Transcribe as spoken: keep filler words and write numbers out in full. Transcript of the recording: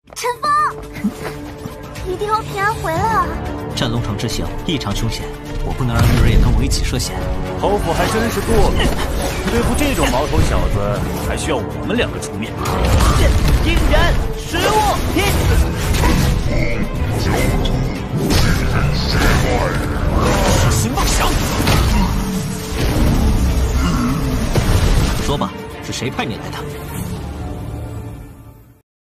陈峰，一定要平安回来啊！ 战龙城之行异常凶险，我不能让玉儿也跟我一起涉险。 侯府还真是堕落，对付这种毛头小子，还需要我们两个出面。 应然，食物拼。 痴心妄想！ 说吧，是谁派你来的？